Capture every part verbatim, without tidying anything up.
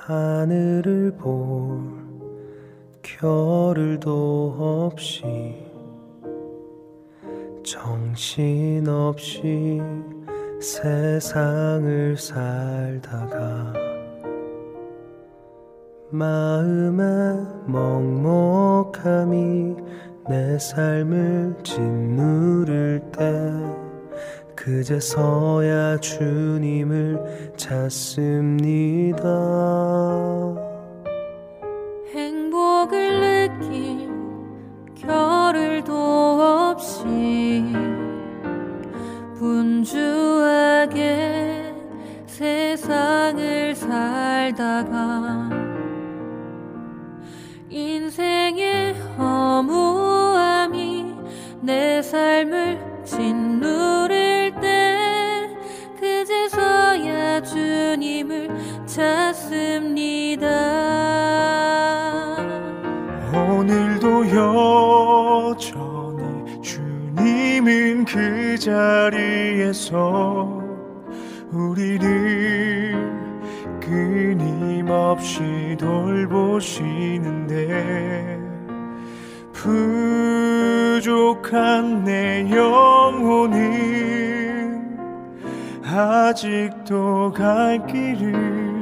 하늘을 볼 겨를도 없이 정신없이 세상을 살다가 마음의 먹먹함이 내 삶을 짓누를 때 그제서야 주님을 찾습니다. 행복을 느낄 겨를도 없이 분주하게 세상을 살다가 인생의 허무함이 내 삶을 짓누를 때 그제서야 주님을 찾습니다. 오늘도 여전히 주님은 그 자리에서 우리를 끊임없이 돌보시는데 부족한 내 영혼은 아직도 갈 길을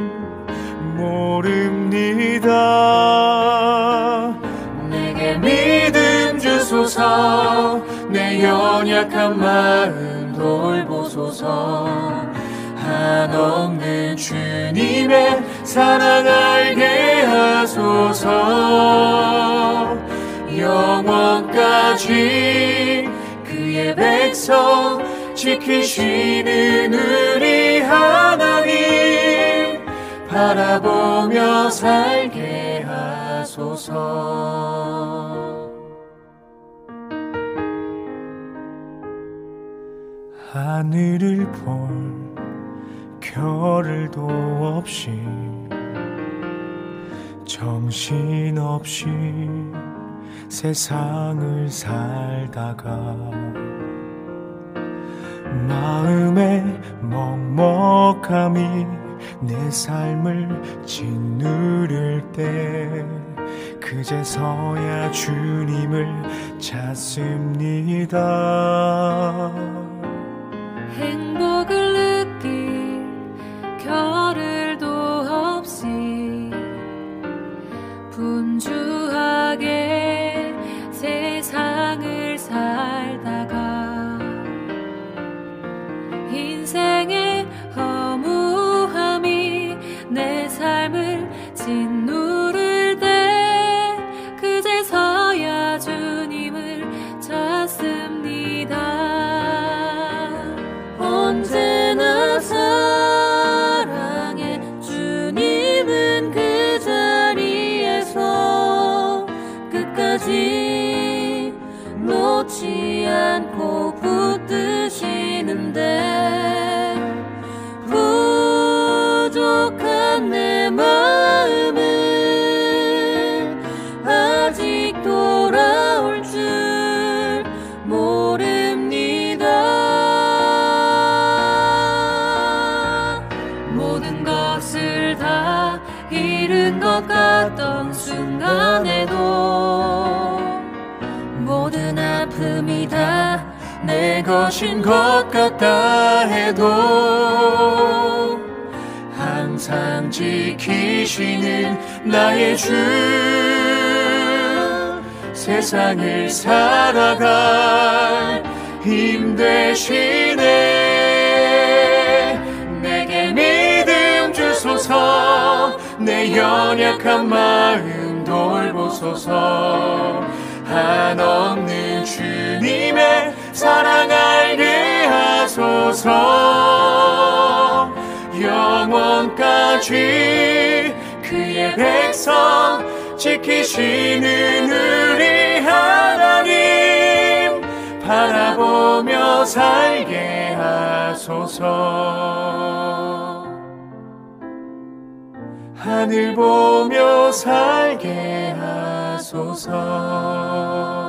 모릅니다. 내게 믿음 주소서, 내 연약한 마음 돌보소서. 한없는 주님의 사랑 알게 하소서. 영원까지 그의 백성 지키시는 우리 하나님 바라보며 살게 하소서. 하늘을 볼 겨를도 없이 정신없이 세상을 살다가 마음의 먹먹함이 내 삶을 짓누를 때 그제서야 주님을 찾습니다. 행복을 느낄 겨를도 없이 분주하게 세상을 살다가 인생의 허무함이 내 삶을 짓누를 때 그제서야 주님을 찾습니다. 언제나 사랑해 주님은 그 자리에서 끝까지 놓지 않고 붙드시는데 부족한 내 마음은 아직 돌아올 줄 모릅니다. 모든 것을 다 잃은 것 같던 순간에도 모든 아픔이 다 내 것인 것 같다 해도 항상 지키시는 나의 주 세상을 살아갈 힘 되시네. 내게 믿음 주소서, 내 연약한 마음 돌보소서. 한없는 주님의 사랑 알게 하소서. 영원까지 그의 백성 지키시는 우리 하나님 바라보며 살게 하소서. 하늘 보며 살게 하소서.